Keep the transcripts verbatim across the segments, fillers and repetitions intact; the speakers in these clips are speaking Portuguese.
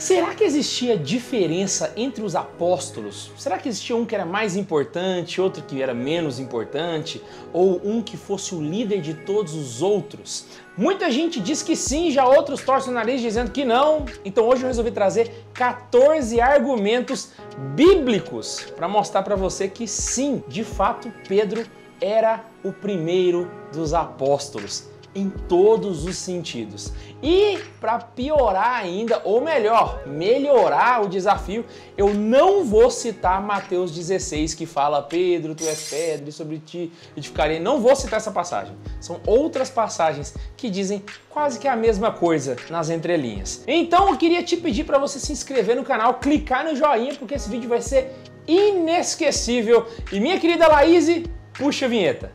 Será que existia diferença entre os apóstolos? Será que existia um que era mais importante, outro que era menos importante, ou um que fosse o líder de todos os outros? Muita gente diz que sim, já outros torcem o nariz dizendo que não. Então hoje eu resolvi trazer quatorze argumentos bíblicos para mostrar para você que sim, de fato, Pedro era o primeiro dos apóstolos. Em todos os sentidos. E para piorar ainda, ou melhor, melhorar o desafio, eu não vou citar Mateus dezesseis que fala Pedro, tu és pedra e sobre ti edificarei. Não vou citar essa passagem. São outras passagens que dizem quase que a mesma coisa nas entrelinhas. Então eu queria te pedir para você se inscrever no canal, clicar no joinha, porque esse vídeo vai ser inesquecível. E minha querida Laís, puxa a vinheta.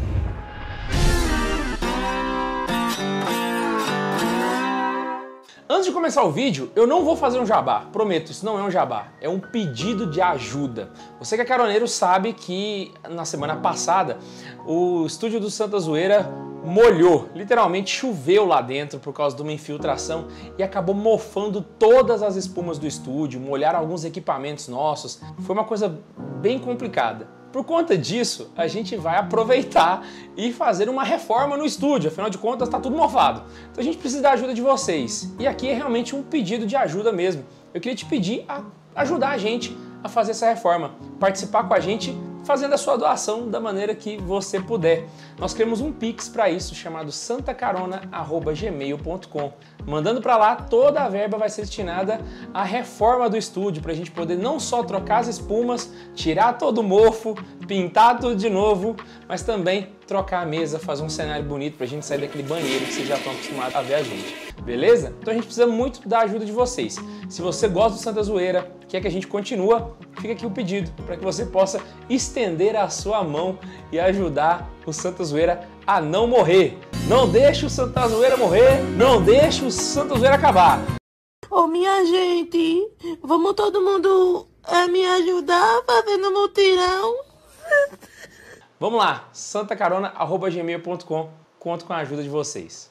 Antes de começar o vídeo, eu não vou fazer um jabá, prometo, isso não é um jabá, é um pedido de ajuda. Você que é caroneiro sabe que na semana passada o estúdio do Santa Zoeira molhou, literalmente choveu lá dentro por causa de uma infiltração e acabou mofando todas as espumas do estúdio, molharam alguns equipamentos nossos, foi uma coisa bem complicada. Por conta disso, a gente vai aproveitar e fazer uma reforma no estúdio, afinal de contas está tudo mofado. Então a gente precisa da ajuda de vocês. E aqui é realmente um pedido de ajuda mesmo. Eu queria te pedir a ajudar a gente a fazer essa reforma, participar com a gente fazendo a sua doação da maneira que você puder. Nós criamos um Pix para isso chamado santacarona arroba gmail ponto com. Mandando para lá, toda a verba vai ser destinada à reforma do estúdio, para a gente poder não só trocar as espumas, tirar todo o mofo, pintar tudo de novo, mas também trocar a mesa, fazer um cenário bonito para a gente sair daquele banheiro que vocês já estão acostumados a ver a gente. Beleza? Então a gente precisa muito da ajuda de vocês. Se você gosta do Santa Zoeira, quer que a gente continue, fica aqui o pedido para que você possa estender a sua mão e ajudar o Santa Zoeira a não morrer. Não deixe o Santa Zoeira morrer, não deixe o Santa Zoeira acabar. Ô, minha gente, vamos todo mundo é, me ajudar fazendo mutirão? Vamos lá, santacarona arroba gmail ponto com, conto com a ajuda de vocês.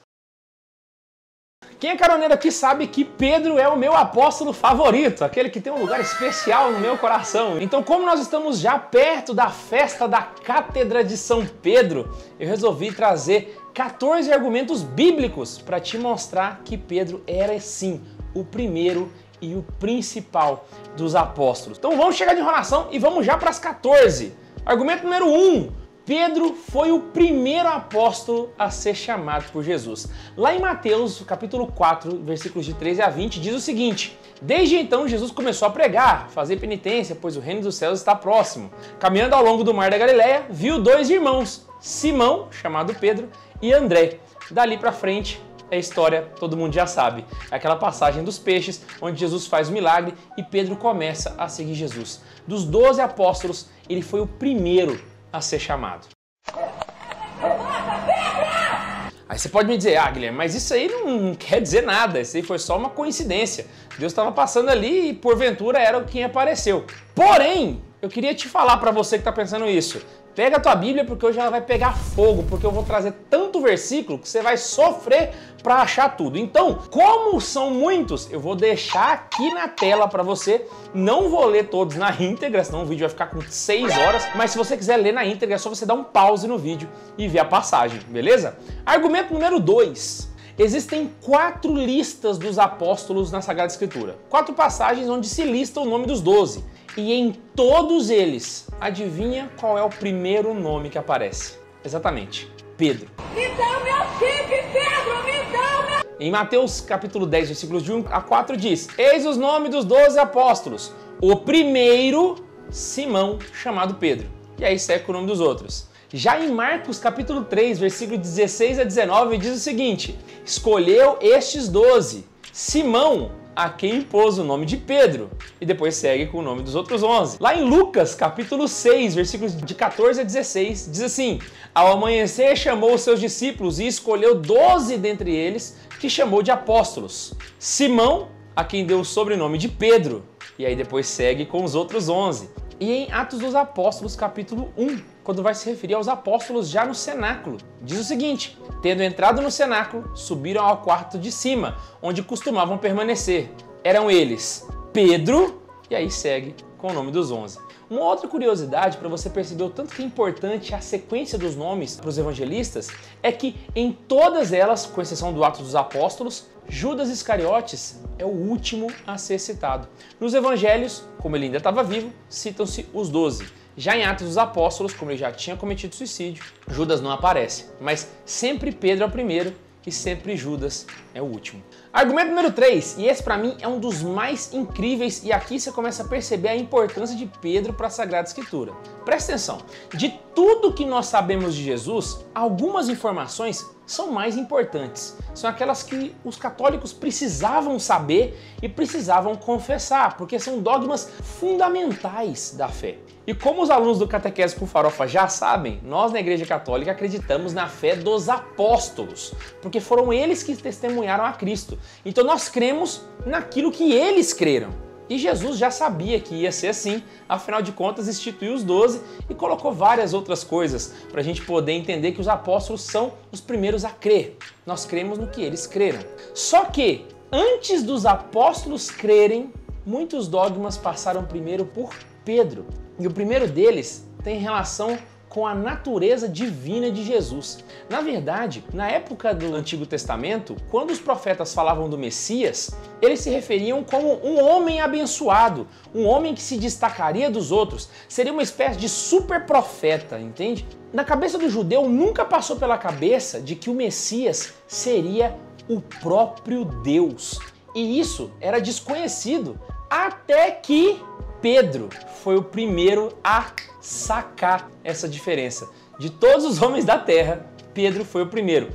Quem é caroneiro aqui sabe que Pedro é o meu apóstolo favorito, aquele que tem um lugar especial no meu coração. Então, como nós estamos já perto da festa da Cátedra de São Pedro, eu resolvi trazer quatorze argumentos bíblicos para te mostrar que Pedro era sim o primeiro e o principal dos apóstolos. Então vamos chegar de enrolação e vamos já para as quatorze. Argumento número um. Pedro foi o primeiro apóstolo a ser chamado por Jesus. Lá em Mateus, capítulo quatro, versículos de treze a vinte, diz o seguinte: desde então Jesus começou a pregar, fazer penitência, pois o reino dos céus está próximo. Caminhando ao longo do mar da Galileia, viu dois irmãos, Simão, chamado Pedro, e André. Dali para frente, a história todo mundo já sabe. É aquela passagem dos peixes, onde Jesus faz o milagre e Pedro começa a seguir Jesus. Dos doze apóstolos, ele foi o primeiro a ser chamado. Aí você pode me dizer, ah, Guilherme, mas isso aí não quer dizer nada, isso aí foi só uma coincidência. Deus estava passando ali e porventura era quem apareceu. Porém, eu queria te falar para você que está pensando isso, pega a tua Bíblia porque hoje ela vai pegar fogo, porque eu vou trazer tanto versículo que você vai sofrer para achar tudo. Então, como são muitos, eu vou deixar aqui na tela para você. Não vou ler todos na íntegra, senão o vídeo vai ficar com seis horas, mas se você quiser ler na íntegra, é só você dar um pause no vídeo e ver a passagem, beleza? Argumento número dois. Existem quatro listas dos apóstolos na Sagrada Escritura. Quatro passagens onde se lista o nome dos doze. E em todos eles, adivinha qual é o primeiro nome que aparece? Exatamente, Pedro. Me dá o meu chifre, Pedro! Me dá o meu... Em Mateus capítulo dez, versículos de um a quatro diz: eis os nomes dos doze apóstolos. O primeiro, Simão, chamado Pedro. E aí segue com o nome dos outros. Já em Marcos capítulo três, versículo dezesseis a dezenove, diz o seguinte: escolheu estes doze, Simão, a quem pôs o nome de Pedro, e depois segue com o nome dos outros onze. Lá em Lucas, capítulo seis, versículos de quatorze a dezesseis, diz assim: ao amanhecer chamou os seus discípulos e escolheu doze dentre eles, que chamou de apóstolos. Simão, a quem deu o sobrenome de Pedro, e aí depois segue com os outros onze. E em Atos dos Apóstolos, capítulo um, quando vai se referir aos apóstolos já no cenáculo, diz o seguinte: tendo entrado no cenáculo, subiram ao quarto de cima, onde costumavam permanecer. eram eles Pedro, e aí segue com o nome dos onze. Uma outra curiosidade para você perceber o tanto que é importante a sequência dos nomes para os evangelistas é que em todas elas, com exceção do Atos dos Apóstolos, Judas Iscariotes é o último a ser citado. Nos evangelhos, como ele ainda estava vivo, citam-se os doze. Já em Atos dos Apóstolos, como ele já tinha cometido suicídio, Judas não aparece, mas sempre Pedro é o primeiro e sempre Judas é o último. Argumento número três, e esse para mim é um dos mais incríveis, e aqui você começa a perceber a importância de Pedro para a Sagrada Escritura. Presta atenção, de tudo que nós sabemos de Jesus, algumas informações são mais importantes. São aquelas que os católicos precisavam saber e precisavam confessar, porque são dogmas fundamentais da fé. E como os alunos do Catequese com Farofa já sabem, nós na Igreja Católica acreditamos na fé dos apóstolos, porque foram eles que testemunharam a Cristo. Então nós cremos naquilo que eles creram. E Jesus já sabia que ia ser assim, afinal de contas instituiu os doze e colocou várias outras coisas para a gente poder entender que os apóstolos são os primeiros a crer. Nós cremos no que eles creram. Só que, antes dos apóstolos crerem, muitos dogmas passaram primeiro por Pedro. E o primeiro deles tem relação com a natureza divina de Jesus. Na verdade, na época do Antigo Testamento, quando os profetas falavam do Messias, eles se referiam como um homem abençoado, um homem que se destacaria dos outros, seria uma espécie de super profeta, entende? Na cabeça do judeu nunca passou pela cabeça de que o Messias seria o próprio Deus. E isso era desconhecido até que Pedro foi o primeiro a sacar essa diferença. De todos os homens da terra, Pedro foi o primeiro.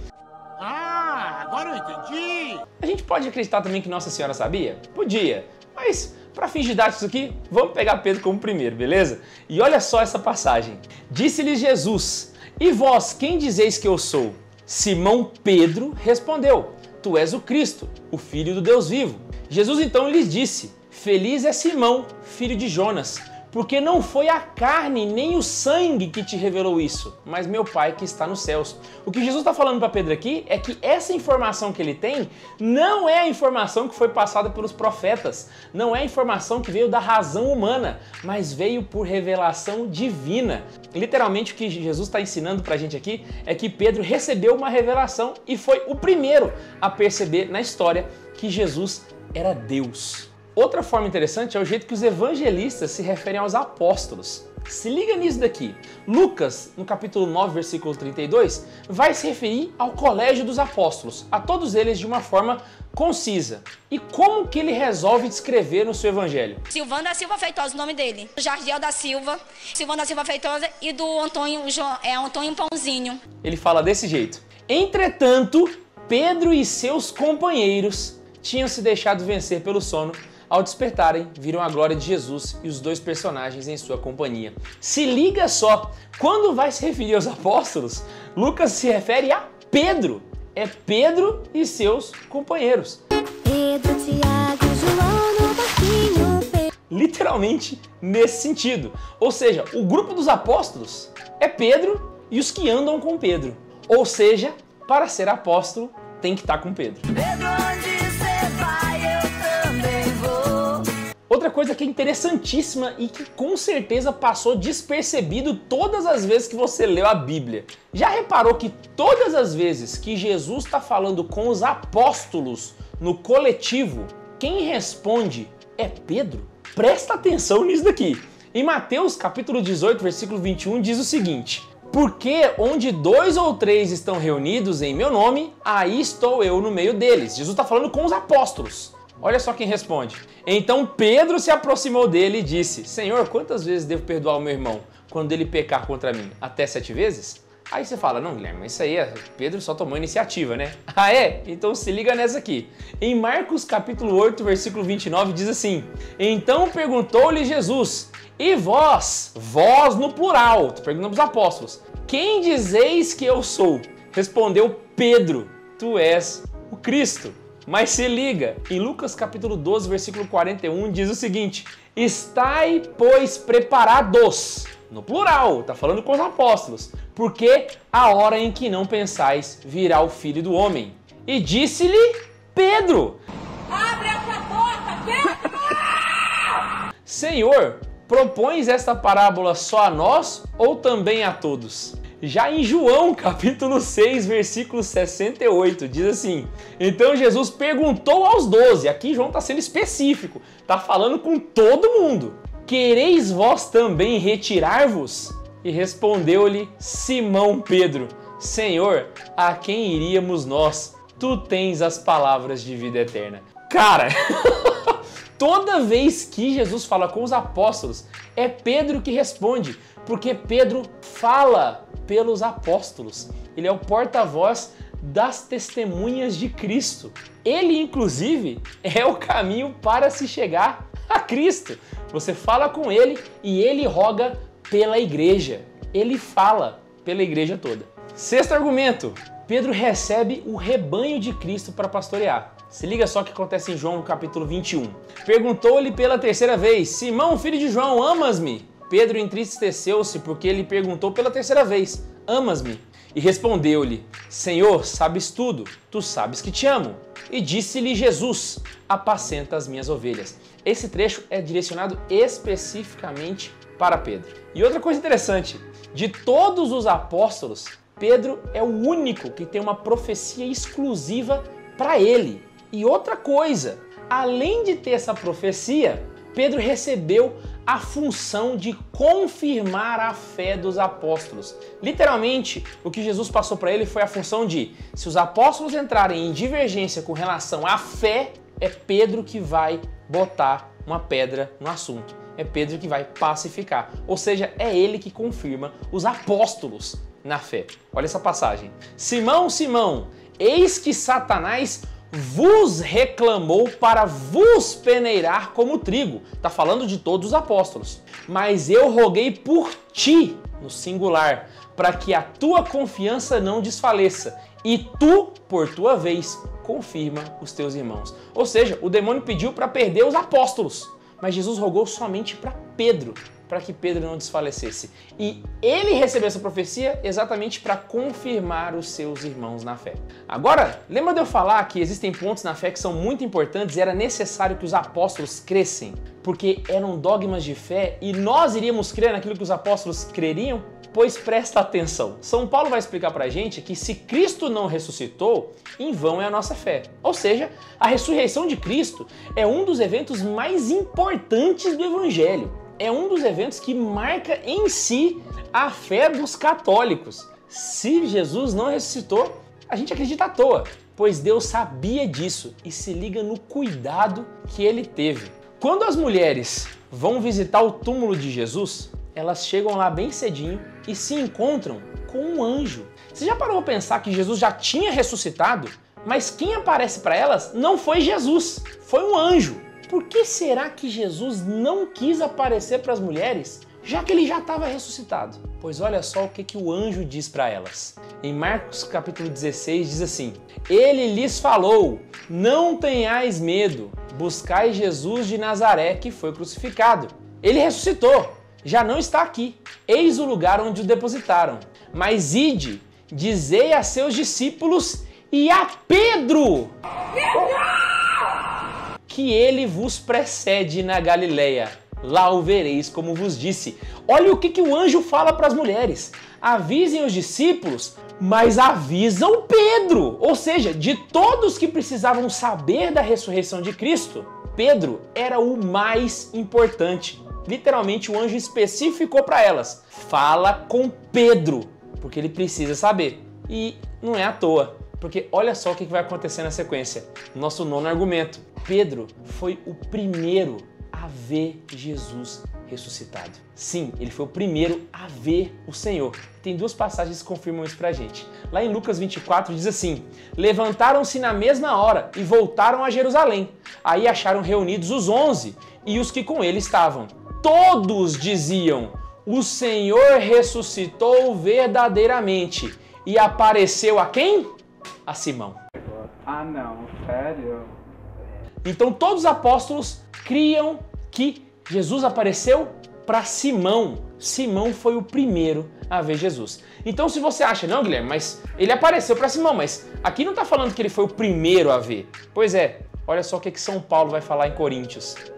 Ah, agora eu entendi! A gente pode acreditar também que Nossa Senhora sabia? Podia, mas para fins didáticos aqui, vamos pegar Pedro como primeiro, beleza? E olha só essa passagem. Disse-lhe Jesus, e vós quem dizeis que eu sou? Simão Pedro respondeu, tu és o Cristo, o Filho do Deus vivo. Jesus então lhes disse, feliz é Simão, filho de Jonas, porque não foi a carne nem o sangue que te revelou isso, mas meu Pai que está nos céus. O que Jesus está falando para Pedro aqui é que essa informação que ele tem não é a informação que foi passada pelos profetas, não é a informação que veio da razão humana, mas veio por revelação divina. Literalmente o que Jesus está ensinando para a gente aqui é que Pedro recebeu uma revelação e foi o primeiro a perceber na história que Jesus era Deus. Outra forma interessante é o jeito que os evangelistas se referem aos apóstolos. Se liga nisso daqui. Lucas, no capítulo nove, versículo trinta e dois, vai se referir ao colégio dos apóstolos, a todos eles de uma forma concisa. E como que ele resolve descrever no seu evangelho? Silvano da Silva Feitosa, o nome dele. Jardiel da Silva, Silvano da Silva Feitosa e do Antônio, é Antônio Pãozinho. Ele fala desse jeito. Entretanto, Pedro e seus companheiros tinham se deixado vencer pelo sono. Ao despertarem, viram a glória de Jesus e os dois personagens em sua companhia. Se liga só, quando vai se referir aos apóstolos, Lucas se refere a Pedro. É Pedro e seus companheiros. Pedro, Tiago, João no barquinho. Pedro. Literalmente nesse sentido. Ou seja, o grupo dos apóstolos é Pedro e os que andam com Pedro. Ou seja, para ser apóstolo, tem que estar com Pedro. Pedro, onde você vai, eu também vou. Outra coisa que é interessantíssima e que com certeza passou despercebido todas as vezes que você leu a Bíblia. Já reparou que todas as vezes que Jesus está falando com os apóstolos no coletivo, quem responde é Pedro? Presta atenção nisso daqui. Em Mateus capítulo dezoito, versículo vinte e um, diz o seguinte: porque onde dois ou três estão reunidos em meu nome, aí estou eu no meio deles. Jesus está falando com os apóstolos. Olha só quem responde. Então Pedro se aproximou dele e disse: Senhor, quantas vezes devo perdoar o meu irmão quando ele pecar contra mim? Até sete vezes? Aí você fala, não, Guilherme, isso aí é... Pedro só tomou iniciativa, né? Ah, é? Então se liga nessa aqui. Em Marcos capítulo oito, versículo vinte e nove, diz assim: então perguntou-lhe Jesus, e vós, vós no plural, tô perguntando para os apóstolos, quem dizeis que eu sou? Respondeu Pedro, tu és o Cristo. Mas se liga, em Lucas capítulo doze, versículo quarenta e um, diz o seguinte: estai, pois, preparados, no plural, tá falando com os apóstolos, porque a hora em que não pensais virá o Filho do Homem. E disse-lhe Pedro: Abre essa porta, Senhor, propões esta parábola só a nós ou também a todos? Já em João, capítulo seis, versículo sessenta e oito, diz assim: então Jesus perguntou aos doze, aqui João está sendo específico, está falando com todo mundo: quereis vós também retirar-vos? E respondeu-lhe Simão Pedro: Senhor, a quem iríamos nós? Tu tens as palavras de vida eterna. Cara, toda vez que Jesus fala com os apóstolos, é Pedro que responde, porque Pedro fala pelos apóstolos. Ele é o porta-voz das testemunhas de Cristo. Ele, inclusive, é o caminho para se chegar a Cristo. Você fala com ele e ele roga pela igreja. Ele fala pela igreja toda. Sexto argumento: Pedro recebe o rebanho de Cristo para pastorear. Se liga só o que acontece em João, no capítulo vinte e um. Perguntou-lhe pela terceira vez: Simão, filho de João, amas-me? Pedro entristeceu-se porque ele perguntou pela terceira vez: amas-me? E respondeu-lhe: Senhor, sabes tudo, tu sabes que te amo. E disse-lhe Jesus: apacenta as minhas ovelhas. Esse trecho é direcionado especificamente para Pedro. E outra coisa interessante, de todos os apóstolos, Pedro é o único que tem uma profecia exclusiva para ele. E outra coisa, além de ter essa profecia, Pedro recebeu a função de confirmar a fé dos apóstolos. Literalmente, o que Jesus passou para ele foi a função de, se os apóstolos entrarem em divergência com relação à fé, é Pedro que vai botar uma pedra no assunto. É Pedro que vai pacificar. Ou seja, é ele que confirma os apóstolos na fé. Olha essa passagem. Simão, Simão, eis que Satanás vos reclamou para vos peneirar como trigo. Está falando de todos os apóstolos. Mas eu roguei por ti, no singular, para que a tua confiança não desfaleça. E tu, por tua vez, confirma os teus irmãos. Ou seja, o demônio pediu para perder os apóstolos. Mas Jesus rogou somente para Pedro, para que Pedro não desfalecesse. E ele recebeu essa profecia exatamente para confirmar os seus irmãos na fé. Agora, lembra de eu falar que existem pontos na fé que são muito importantes e era necessário que os apóstolos crescem, porque eram dogmas de fé e nós iríamos crer naquilo que os apóstolos creriam? Pois presta atenção. São Paulo vai explicar pra gente que se Cristo não ressuscitou, em vão é a nossa fé. Ou seja, a ressurreição de Cristo é um dos eventos mais importantes do Evangelho. É um dos eventos que marca em si a fé dos católicos. Se Jesus não ressuscitou, a gente acredita à toa, pois Deus sabia disso e se liga no cuidado que ele teve. Quando as mulheres vão visitar o túmulo de Jesus, elas chegam lá bem cedinho e se encontram com um anjo. Você já parou para pensar que Jesus já tinha ressuscitado, mas quem aparece para elas não foi Jesus, foi um anjo. Por que será que Jesus não quis aparecer para as mulheres, já que ele já estava ressuscitado? Pois olha só o que, que o anjo diz para elas. Em Marcos capítulo dezesseis diz assim: ele lhes falou, não tenhais medo, buscai Jesus de Nazaré que foi crucificado. Ele ressuscitou, já não está aqui. Eis o lugar onde o depositaram. Mas ide, dizei a seus discípulos e a Pedro que ele vos precede na Galileia. Lá o vereis como vos disse. Olha o que, que o anjo fala para as mulheres. Avisem os discípulos, mas avisam Pedro. Ou seja, de todos que precisavam saber da ressurreição de Cristo, Pedro era o mais importante. Literalmente o anjo especificou para elas: fala com Pedro, porque ele precisa saber. E não é à toa, porque olha só o que vai acontecer na sequência. Nosso nono argumento: Pedro foi o primeiro a ver Jesus ressuscitado. Sim, ele foi o primeiro a ver o Senhor. Tem duas passagens que confirmam isso pra gente. Lá em Lucas vinte e quatro diz assim: levantaram-se na mesma hora e voltaram a Jerusalém. Aí acharam reunidos os onze e os que com ele estavam. Todos diziam: o Senhor ressuscitou verdadeiramente e apareceu a quem? A Simão. Ah não, sério? Então todos os apóstolos criam que Jesus apareceu para Simão. Simão foi o primeiro a ver Jesus. Então se você acha, não Guilherme, mas ele apareceu para Simão, mas aqui não está falando que ele foi o primeiro a ver. Pois é, olha só o que, que São Paulo vai falar em Coríntios.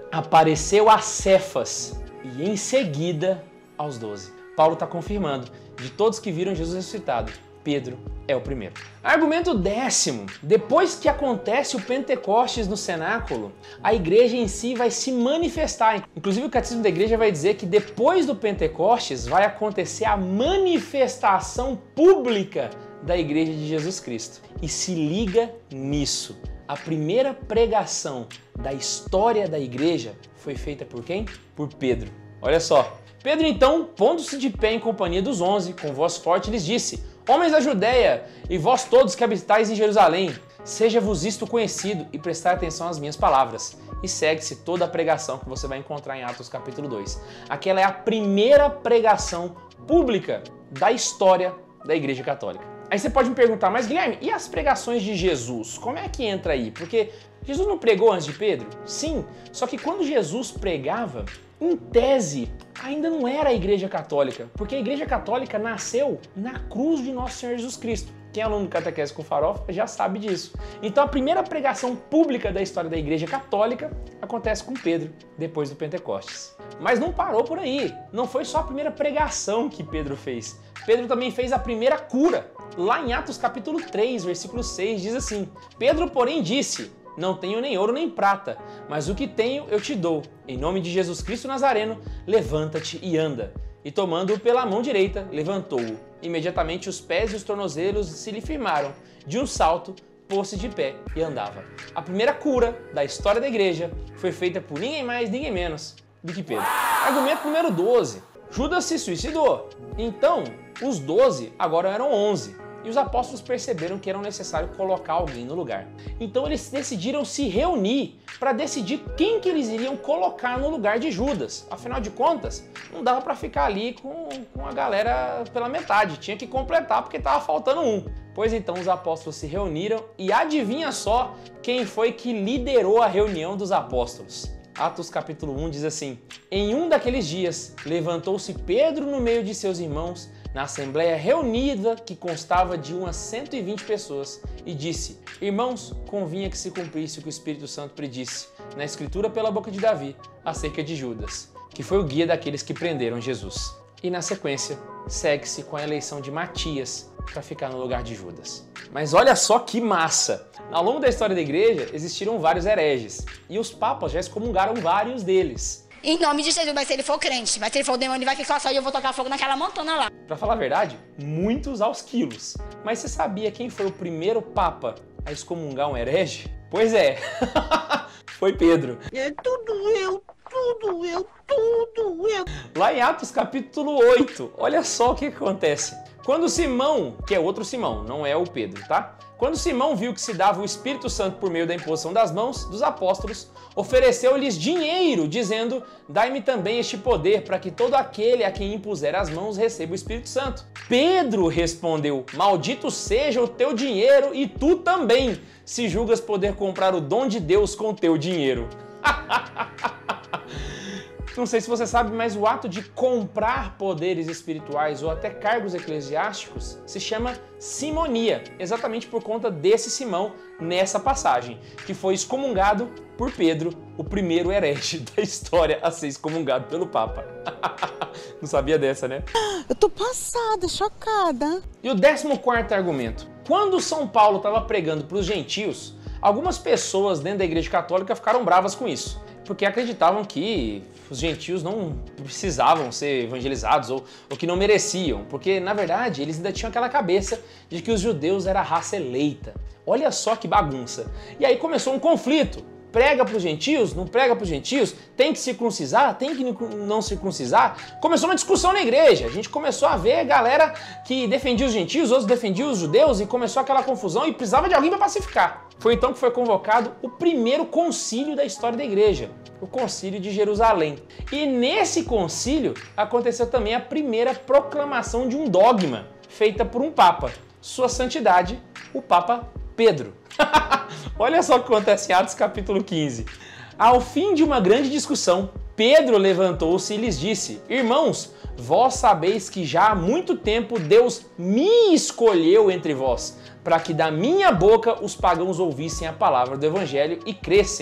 apareceu a Cefas e em seguida aos doze. Paulo está confirmando, de todos que viram Jesus ressuscitado, Pedro é o primeiro. Argumento décimo. Depois que acontece o Pentecostes no cenáculo, a igreja em si vai se manifestar. Inclusive o Catecismo da Igreja vai dizer que depois do Pentecostes vai acontecer a manifestação pública da igreja de Jesus Cristo. E se liga nisso. A primeira pregação da história da igreja foi feita por quem? Por Pedro. Olha só. Pedro então, pondo-se de pé em companhia dos onze, com voz forte lhes disse: Homens da Judéia, e vós todos que habitais em Jerusalém, seja-vos isto conhecido e prestai atenção às minhas palavras. E segue-se toda a pregação que você vai encontrar em Atos capítulo dois. Aquela é a primeira pregação pública da história da Igreja Católica. Aí você pode me perguntar, mas Guilherme, e as pregações de Jesus? Como é que entra aí? Porque Jesus não pregou antes de Pedro? Sim, só que quando Jesus pregava, em tese, ainda não era a Igreja Católica, porque a Igreja Católica nasceu na cruz de Nosso Senhor Jesus Cristo. Quem é aluno do Catequese com Farofa já sabe disso. Então a primeira pregação pública da história da Igreja Católica acontece com Pedro, depois do Pentecostes. Mas não parou por aí. Não foi só a primeira pregação que Pedro fez. Pedro também fez a primeira cura. Lá em Atos capítulo três, versículo seis, diz assim: Pedro, porém, disse: Não tenho nem ouro nem prata, mas o que tenho eu te dou. Em nome de Jesus Cristo Nazareno, levanta-te e anda. E tomando-o pela mão direita, levantou-o. Imediatamente os pés e os tornozelos se lhe firmaram. De um salto, pôs-se de pé e andava. A primeira cura da história da igreja foi feita por ninguém mais, ninguém menos do que Pedro. Argumento número doze. Judas se suicidou. Então, os doze agora eram onze. E os apóstolos perceberam que era necessário colocar alguém no lugar. Então eles decidiram se reunir para decidir quem que eles iriam colocar no lugar de Judas. Afinal de contas, não dava para ficar ali com, com a galera pela metade. Tinha que completar porque estava faltando um. Pois então os apóstolos se reuniram e adivinha só quem foi que liderou a reunião dos apóstolos. Atos capítulo um diz assim: Em um daqueles dias, levantou-se Pedro no meio de seus irmãos, na assembleia reunida que constava de umas cento e vinte pessoas, e disse: Irmãos, convinha que se cumprisse o que o Espírito Santo predisse, na Escritura pela boca de Davi, acerca de Judas, que foi o guia daqueles que prenderam Jesus. E na sequência, segue-se com a eleição de Matias para ficar no lugar de Judas. Mas olha só que massa! Ao longo da história da igreja, existiram vários hereges, e os papas já excomungaram vários deles. Em nome de Jesus, mas se ele for crente, mas se ele for demônio, ele vai ficar só e eu vou tocar fogo naquela montona lá. Pra falar a verdade, muitos aos quilos. Mas você sabia quem foi o primeiro papa a excomungar um herege? Pois é, foi Pedro. É tudo eu, tudo eu, tudo eu. Lá em Atos capítulo oito, olha só o que acontece. Quando Simão, que é outro Simão, não é o Pedro, tá? Quando Simão viu que se dava o Espírito Santo por meio da imposição das mãos dos apóstolos, ofereceu-lhes dinheiro, dizendo: Dai-me também este poder, para que todo aquele a quem impuser as mãos receba o Espírito Santo. Pedro respondeu: Maldito seja o teu dinheiro e tu também, se julgas poder comprar o dom de Deus com teu dinheiro. Não sei se você sabe, mas o ato de comprar poderes espirituais ou até cargos eclesiásticos se chama simonia, exatamente por conta desse Simão nessa passagem, que foi excomungado por Pedro, o primeiro herege da história a ser excomungado pelo Papa. Não sabia dessa, né? Eu tô passada, chocada. E o décimo quarto argumento. Quando São Paulo estava pregando para os gentios, algumas pessoas dentro da Igreja Católica ficaram bravas com isso, porque acreditavam que os gentios não precisavam ser evangelizados ou, ou que não mereciam, porque, na verdade, eles ainda tinham aquela cabeça de que os judeus eram a raça eleita. Olha só que bagunça. E aí começou um conflito. Prega para os gentios? Não prega para os gentios? Tem que circuncisar? Tem que não circuncisar? Começou uma discussão na igreja. A gente começou a ver galera que defendia os gentios, outros defendiam os judeus, e começou aquela confusão e precisava de alguém para pacificar. Foi então que foi convocado o primeiro concílio da história da igreja, o Concílio de Jerusalém. E nesse concílio aconteceu também a primeira proclamação de um dogma, feita por um papa, Sua Santidade, o Papa Pedro. Olha só o que acontece em Atos capítulo quinze. Ao fim de uma grande discussão, Pedro levantou-se e lhes disse: Irmãos, vós sabeis que já há muito tempo Deus me escolheu entre vós, para que da minha boca os pagãos ouvissem a palavra do evangelho e crescem.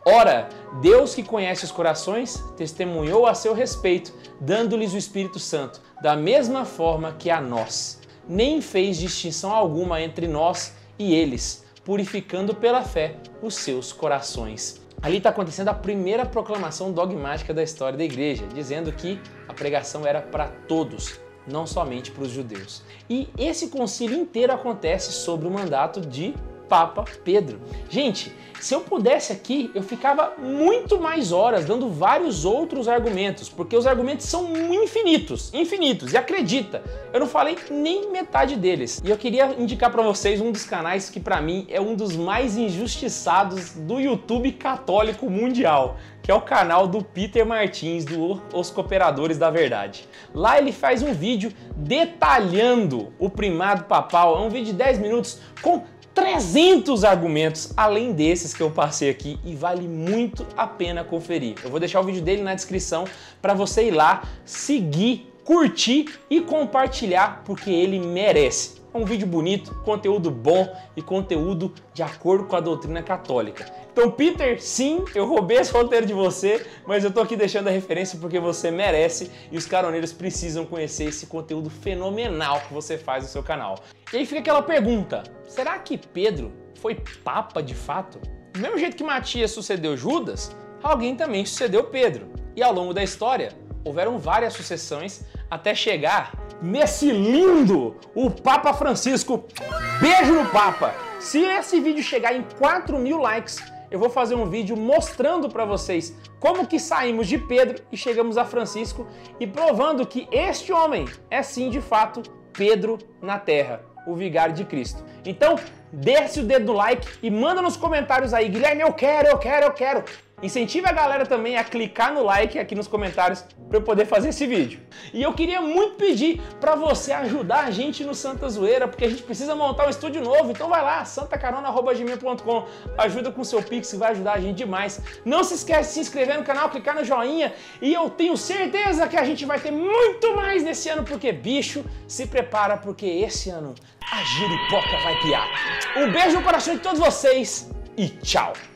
Ora, Deus que conhece os corações, testemunhou a seu respeito, dando-lhes o Espírito Santo, da mesma forma que a nós. Nem fez distinção alguma entre nós e eles, purificando pela fé os seus corações. Ali está acontecendo a primeira proclamação dogmática da história da igreja, dizendo que a pregação era para todos, não somente para os judeus. E esse concílio inteiro acontece sob o mandato de Papa Pedro. Gente, se eu pudesse aqui, eu ficava muito mais horas dando vários outros argumentos, porque os argumentos são infinitos, infinitos, e acredita, eu não falei nem metade deles. E eu queria indicar para vocês um dos canais que para mim é um dos mais injustiçados do YouTube católico mundial, que é o canal do Peter Martins, do Os Cooperadores da Verdade. Lá ele faz um vídeo detalhando o primado papal, é um vídeo de dez minutos com trezentos argumentos, além desses que eu passei aqui, e vale muito a pena conferir. Eu vou deixar o vídeo dele na descrição para você ir lá, seguir, curtir e compartilhar, porque ele merece. É um vídeo bonito, conteúdo bom e conteúdo de acordo com a doutrina católica. Então, Peter, sim, eu roubei esse roteiro de você, mas eu tô aqui deixando a referência porque você merece e os caroneiros precisam conhecer esse conteúdo fenomenal que você faz no seu canal. E aí fica aquela pergunta, será que Pedro foi papa de fato? Do mesmo jeito que Matias sucedeu Judas, alguém também sucedeu Pedro. E ao longo da história, houveram várias sucessões até chegar nesse lindo, o Papa Francisco. Beijo no Papa! Se esse vídeo chegar em quatro mil likes, eu vou fazer um vídeo mostrando para vocês como que saímos de Pedro e chegamos a Francisco e provando que este homem é sim, de fato, Pedro na Terra, o vigário de Cristo. Então, desce o dedo no like e manda nos comentários aí, Guilherme, eu quero, eu quero, eu quero. Incentive a galera também a clicar no like aqui nos comentários para eu poder fazer esse vídeo. E eu queria muito pedir para você ajudar a gente no Santa Zoeira, porque a gente precisa montar um estúdio novo, então vai lá, santa carona arroba gmail ponto com, ajuda com o seu Pix, vai ajudar a gente demais. Não se esquece de se inscrever no canal, clicar no joinha, e eu tenho certeza que a gente vai ter muito mais nesse ano, porque bicho, se prepara, porque esse ano a giripoca vai piar. Um beijo no coração de todos vocês e tchau!